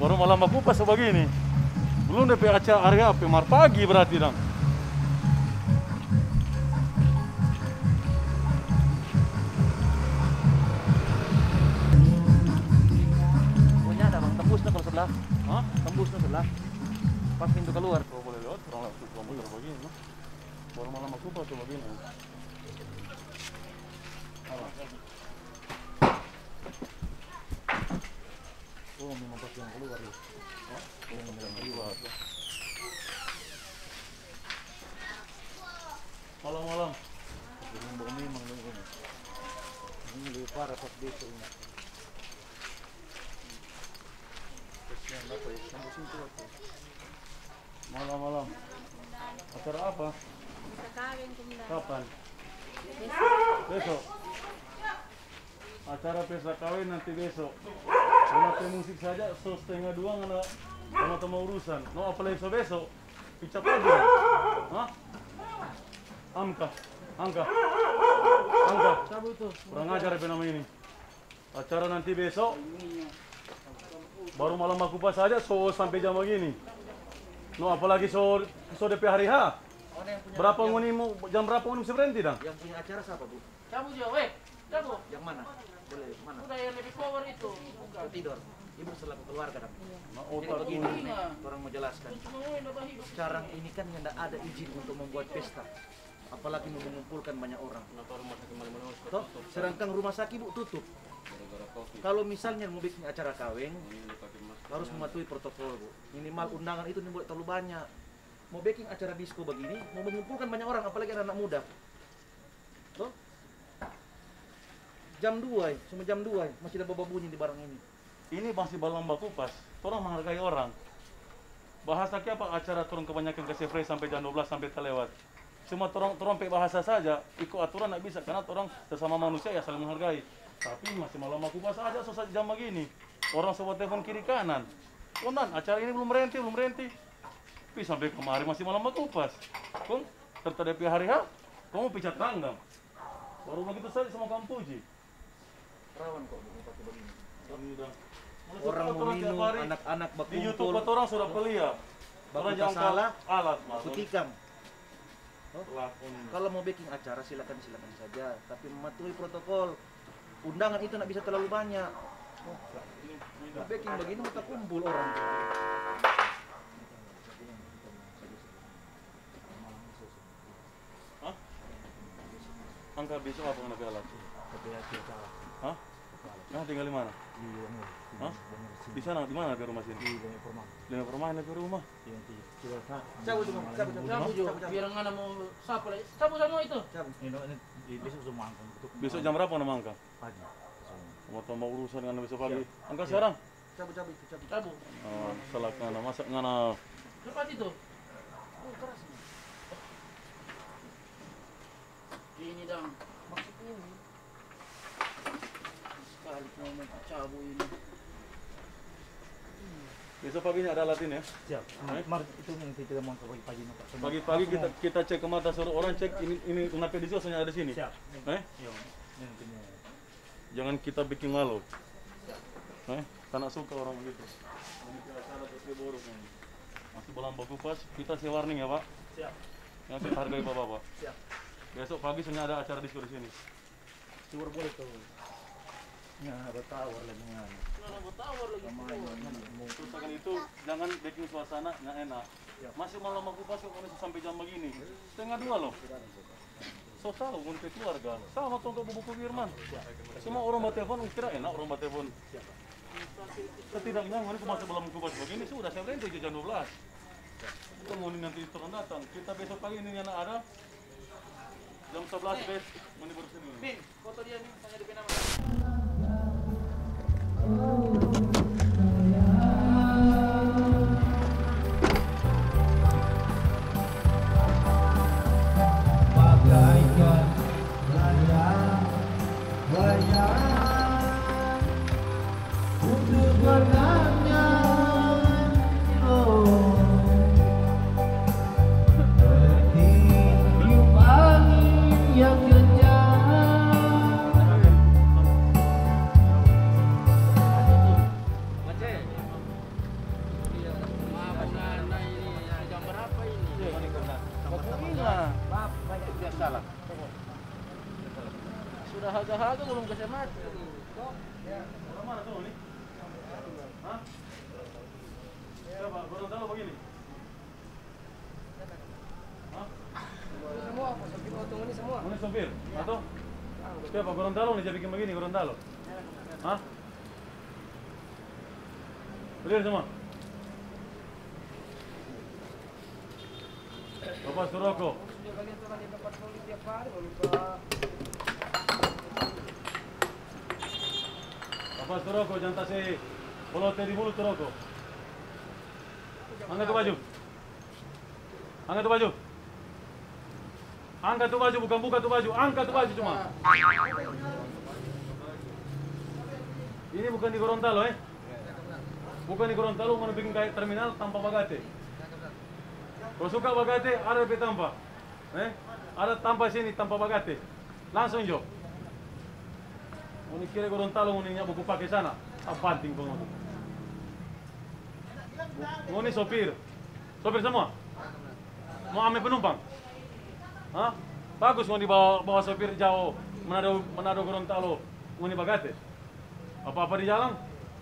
Baru malam aku pas begini. Belum DP acara area pemar pagi berarti dong. Punya ada bang, tembusnya kalau sebelah. Hah? Tembusnya sebelah. Pas pintu keluar. Kalau boleh lewat, orang muter begini. No? Baru malam aku pas begini. Oh, memang pas yang keluar ya. Oh, yang keluar. Malam-malam. Memang Ini lebih parah pas besok ini. Kesian apa ya? Tembus itu apa? malam-malam. Acara apa? Bisa kawin kemudian. Kapan? Besok. Besok. Acara pesta kawin nanti besok. Nanti musik saja 1:30 ngana sama urusan. No apalagi besok. Picap aja. Hah? Angka. Cabut tuh. Kurang ajar apa nama ini. Acara nanti besok. Baru malam aku pas saja sampai jam begini. No apalagi DP hari H. Berapa ngunimu jam berapa ngunimu berhenti dah? Yang punya acara siapa, Bu? Cabut juga, weh. Cabut. Yang mana? Boleh mana? Udah yang lebih power itu. Aku tidur. Ibu selaku keluarga kan. Nah, Jadi otak begini, ini. orang mau jelaskan. Sekarang ini kan tidak ada izin untuk membuat pesta. Apalagi mengumpulkan banyak orang. Toh, sedangkan rumah sakit Bu tutup. Kalau misalnya mau bikin acara kawin, harus mematuhi protokol, Bu. Minimal undangan itu boleh terlalu banyak. Mau bikin acara disco begini, mau mengumpulkan banyak orang, apalagi anak muda. Toh? Jam 2, cuma jam 2, masih ada baba bunyi di barang ini. Ini masih balang baku pas. Orang menghargai orang. Bahasa apa acara turun kebanyakan ke free sampai jam 12 sampai terlewat. Cuma turun bahasa saja, ikut aturan tidak bisa karena orang sesama manusia ya saling menghargai. Tapi masih malam aku pas aja selesai jam begini. Orang sobat telepon kiri kanan. Konan, acara ini belum berhenti. Tapi sampai kemarin masih malam aku pas. Kong, tertadapi hari H, kamu picat ranggang. Baru begitu saja sama kamu puji. Rawan kok pakai begini. Orang Orang minum, anak-anak di YouTube berkumpul. orang sudah pelia. Orang jangan salah, alat aku mas. tikam. Lakon. Kalau mau bikin acara silakan saja, tapi mematuhi protokol. Undangan itu tidak bisa terlalu banyak. Mau bikin begini kita kumpul orang. Hah? Angka besok apa nak alat? Hah? Nah tinggal di mana? Hah? Di sana, di mana ke rumah sini? Di perumahan ke rumah. Cabut Cabut juga. Biar nggak mau siapa lagi. Cabut semua itu. Besok semua angkang tutup. Besok jam berapa nama angka? Pagi. Mau urusan dengan besok pagi. Angka sekarang? Cabut. Salah ngana masak ngana. Cepat itu. Ini dong. Maksudnya ini. Sekali mau cabut ini. Besok pagi ada alat ini ya? Siap. Kemarin itu yang kita mau ke pagi Pak. Pagi-pagi kita cek ke mata suruh orang cek ini kenapa di sini ada di sini. Siap. Iya. Jangan kita bikin malu. Karena suka orang begitu. Ini acara terus buruk ini. Masih belum bagus pas, kita sih warning ya Pak. Siap. Yang kita hargai Bapak. Siap. Besok pagi sebenarnya ada acara diskusi di sini. Keluar boleh tuh. Ya, bertawar lagi dengan. Terus akan itu jangan bikin suasana nggak enak. Masih malam aku pas kok sampai jam begini. 1:30 loh. So tahu untuk keluarga. Sama tuh untuk buku Firman. Semua orang bertelepon kira enak orang bertelepon. Setidaknya ini masih belum kubas begini sudah saya berhenti jam 12. Kemudian nanti turun datang. Kita besok pagi ini anak ada jam 11 bes menibur sini. Bing, foto dia nih, tanya di nama. Bagaikan layang-layang untuk bertanya seperti tiup angin yang kencang. belum kasih mati. Orang mana tuh nih? Hah? Siapa? Gorontalo begini? Hah? Semua, sopir auto ini semua. Mana sopir? Atau? Siapa? Gorontalo nih jadi bikin begini, Gorontalo? Hah? Clear semua? Bapak Suroko. Sudah kalian tuh kalian dapat patroli tiap hari, mau minta Bapak Suroko, jangan tasih polote di mulut Suroko. Angkat tuh baju. Angkat tuh baju. Angkat tuh baju, bukan buka tuh baju. Angkat tuh baju cuma. Ini bukan di Gorontalo, bukan di Gorontalo, mau bikin kayak terminal tanpa bagate. Kalau suka bagate, ada DP tanpa. Ada tanpa sini, tanpa bagate. Langsung jo. Ini kira Gorontalo, ini buku pakai sana. Apa penting kau ngomong? Ini sopir. Sopir semua? Mau ambil penumpang? Hah? Bagus mau dibawa sopir jauh. Manado Gorontalo. Mau ini bagate? Apa-apa di jalan?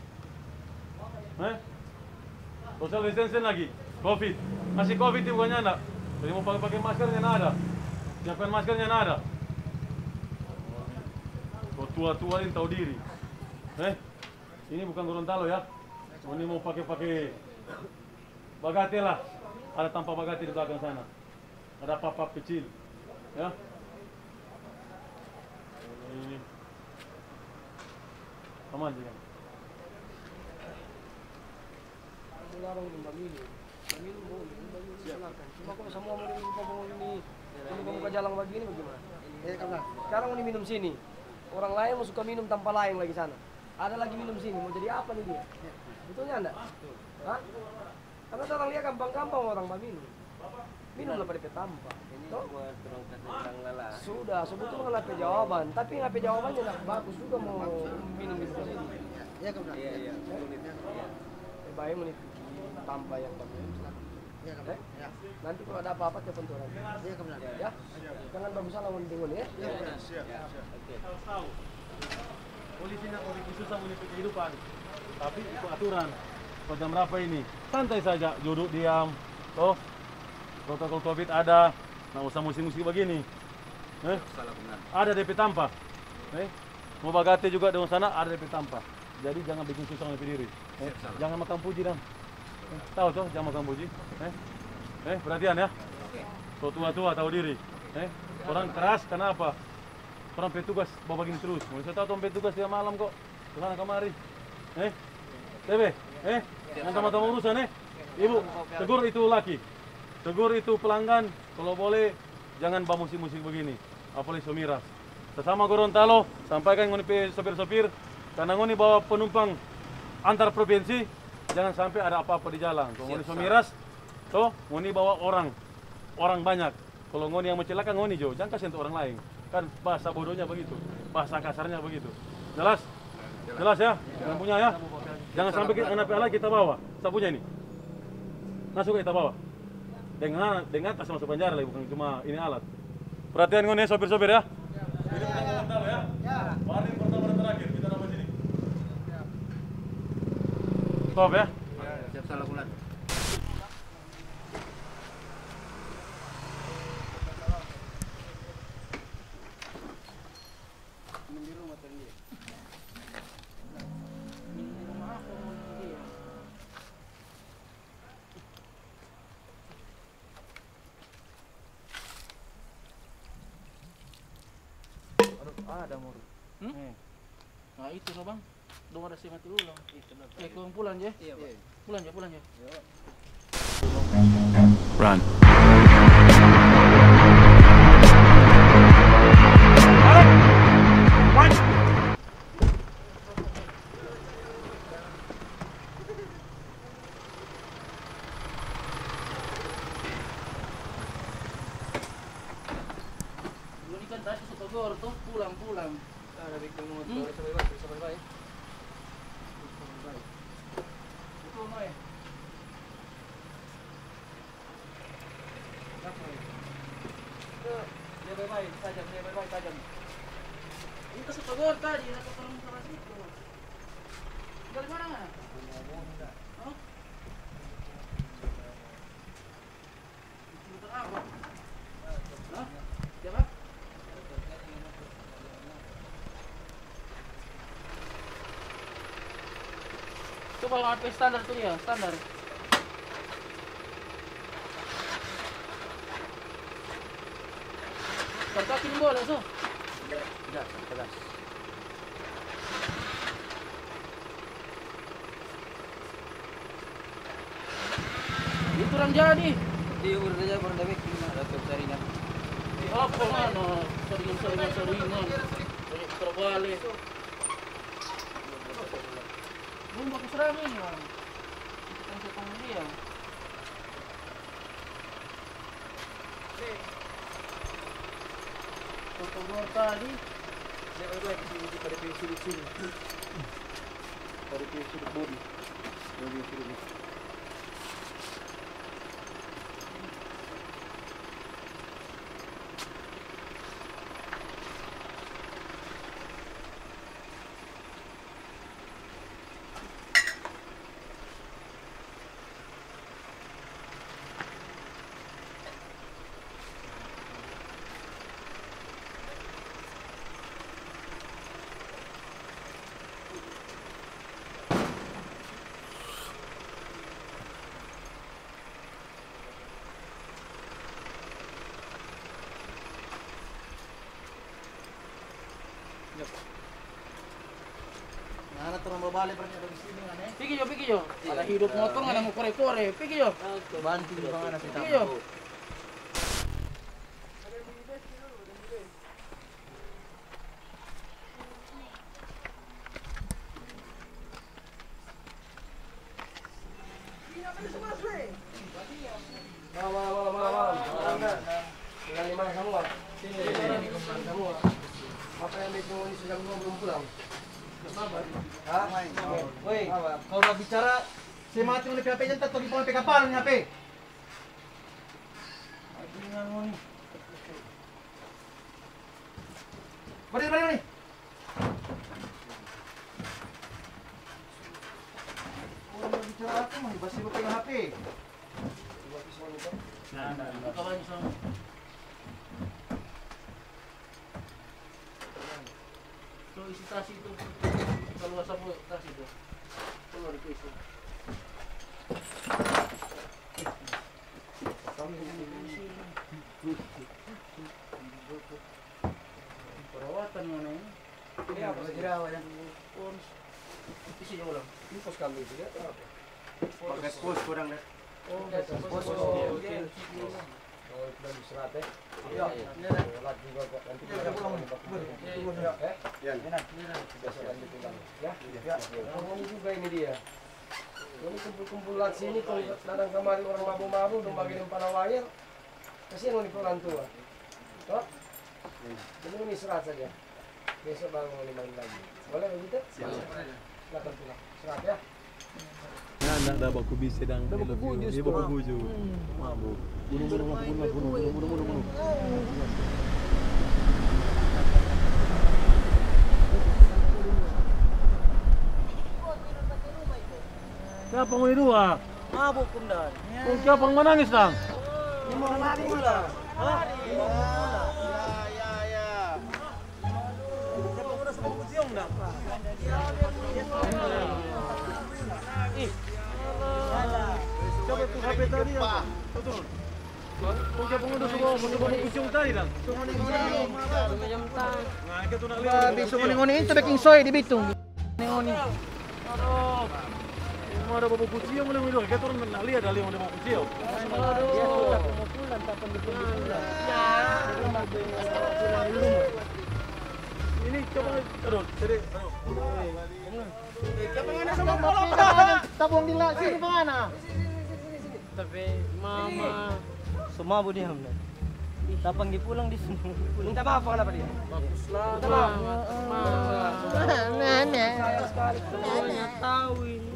Social distancing lagi, COVID. Masih COVID itu bukannya enggak? Jadi mau pakai maskernya enggak ada. Siapkan maskernya enggak ada. Kau tua-tua ini tahu diri. Ini bukan Gorontalo ya. Ini mau pakai bagate lah. Ada tanpa bagate di belakang sana. Ada pap-pap kecil. Ya. Ini aman juga. larang ng pamilya. Pamilya mo, silakan. Cuma kalau semua mau ini buka jalan begini bagaimana? Sekarang mau minum sini. Orang lain mau suka minum tanpa lain lagi sana. Ada lagi minum sini, mau jadi apa nih dia? Betulnya enggak? Hah? Karena orang lihat gampang-gampang orang minum. Minumlah pada tanpa. Sudah, sebetulnya nggak jawaban. Tapi nggak jawabannya nggak bagus juga mau minum di sini. Iya, Kak. Iya. Baik menit tanpa yang bagus. Nanti kalau ada apa-apa telepon tuh orang. Iya, Kak. Ya. Jangan bagus salah mau bingung ya. Siap. Tahu. Polisi susah menipik kehidupan. Tapi itu aturan. Pada jam berapa ini? Santai saja, duduk diam. Toh, protokol COVID ada. Nggak usah musik-musik begini. Ada DP tanpa. Mau bagate juga dengan sana ada DP tanpa. Jadi jangan bikin susah oleh diri. Jangan makan puji dan. Tahu toh, jangan makan puji. Perhatian ya. Tua-tua tahu diri. Orang keras kenapa? Orang petugas bawa begini terus. Mau saya tahu orang petugas dia malam kok. Kesana kemari. TB, yang sama-sama urusan Ibu, tegur itu laki. Tegur itu pelanggan. Kalau boleh jangan bawa musik-musik begini. Apalagi somiras. Sesama Gorontalo, sampaikan ngoni sopir-sopir karena ngoni bawa penumpang antar provinsi, jangan sampai ada apa-apa di jalan. Kalau ngoni somiras, toh ngoni bawa orang banyak. Kalau ngoni yang mencelaka ngoni jo, jangan kasih untuk orang lain. Kan bahasa bodohnya begitu, bahasa kasarnya begitu. Jelas? Jelas ya? Jangan punya ya? Jangan sampai anak-anak kita bawa. Saya punya ini. Masuk kita bawa. Dengan tas masuk penjara lagi, bukan cuma ini alat. Perhatian ngoni sopir-sopir ya. Ini bukan Gorontalo ya. Warning pertama dan terakhir kita dapat sini. Stop ya. Siap salah bulan. Ada murid. Nah itu no bang, dong ada si mati ulang. Kau pulang ya? Iya. Pulang ya. Run. Ini kan tadi suka gor tuh pulang. Ada bikin motor sampai baik. Itu no ya. Dia baik-baik tajam. kita sepegor tadi, dapat orang salah situ. Dari mana nggak? Hah? Muter apa? Hah? Siapa? Coba HP standar tuh ya, standar. Sarkakin boleh so. Tidak, tegas. Itu orang jadi. Di urut aja baru dapat dapat jaringan. Apa mana? Seringan. Banyak terbalik. Belum bagus rame nih orang. Kita dia. Foto gua tadi. Saya lagi sini pada sudut sini. Pada sudut body. Body sudut. Mana turun berbalik berarti ada di sini kan eh? Pigi jo. Ada hidup motor nggak ada mau kore-kore. Pigi jo. Banting di bang anak kita. Iya. Malam. Dengan lima semua. Sini semua. Apa yang ditunggu ini sudah belum pulang? Hah? Woi, Kau udah bicara, saya mati oleh PHP jangan tetap di PHP kapal nih HP. Aduh, nih. Balik. Oh, udah bicara apa mah? Masih pegang HP. Nah, kawan sama. So isi tas itu kalau sapu tas itu keluar di isi. Perawatan mana ini? ini apa jerawat ya? Pons. Isi je ulang. Ini pos kambing juga atau apa? Pakai pos kurang deh. Oh, Pos. iya. Oh, itu dari serat ya. Iya. Lagi juga kok nanti Iya, kita pulang. Ya. Biasa lanjut pulang. Ya. Ini juga ini dia. Ini kumpul-kumpul lat sini kalau datang kemari orang mabu-mabu dong bagi dem panawayar. Kasihan mau dipulang tua. Toh? Ini serat saja. Besok baru mau main lagi. Boleh begitu? Silakan pulang. Serat ya. Nah, dah baku bisa dang. Dah baku buju. Dia baku buju. Mabuk. Bunuh. Siapa mau dua? Mabuk kumdan. Kung siapa yang menangis dang? Ini mau mati pula. Hah? Ya. Siapa udah sampai museum dah? Coba tuh HP tadi ya. Turun. Kung siapa yang udah semua mau kucing tadi dang? Nah, kita nak lihat. Bisa ngoni itu baking soy di Bitung. Ngoni. Aduh. Mau ada babu kucing yang boleh minum. Kita orang nak lihat dari mana mau kucing. Ini coba aduh, jadi Tabung di sini mana? Tapi mama semua budi hamdan. Tapang dipulang di sini. Minta maaf kenapa dia? Minta maaf. Nenek. Tapangnya tahu ini.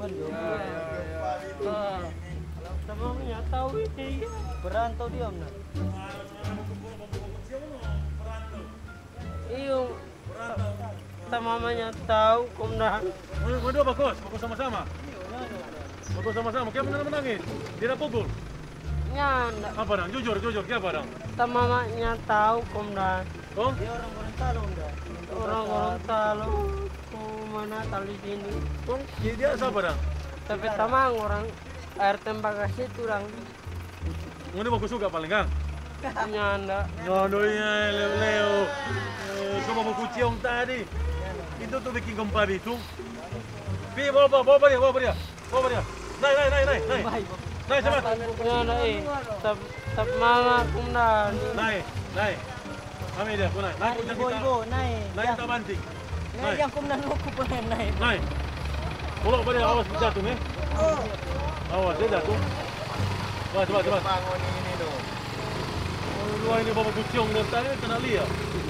Tapangnya tahu ini. Berantau dia hamdan. Iyo, Tak mamanya tahu komandan. Waduh bagus sama-sama. Bagus sama-sama. Kenapa menangis? Tidak pukul. Nyanda. Apa dong? Jujur, kenapa dong? Tak mamanya tahu komandan. Oh? Dia orang Gorontalo enggak? Orang Gorontalo. Mana tali sini. Jadi dia siapa dong? Tapi tamang orang air tembak kasih turang. Ini bagus juga paling kan? Nyanda. Nodonya Leo. Cuma mau kuciong tadi. Itu tuh bikin gempa itu. Pi, bawa dia. Naik. Naik cepat. Nyanda tak mama komandan. Naik. Kami dia, aku naik. Naik Ibu, naik. Naik kita banting. Naik. Yang komandan aku pengen naik. Naik. Pulau pada awas jatuh nih. Awas dia jatuh. Cepat. Bangun ini dong. Dua ini bawa kuciong dari tadi kena lihat.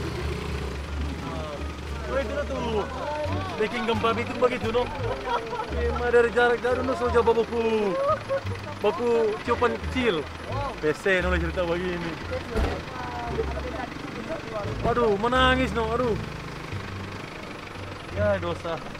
Oh itu tuh. Bikin gempa itu begitu no. Cuma dari jarak jauh no saja baku ciupan kecil. PC nulis cerita begini. Aduh, menangis no, aduh. Ya dosa.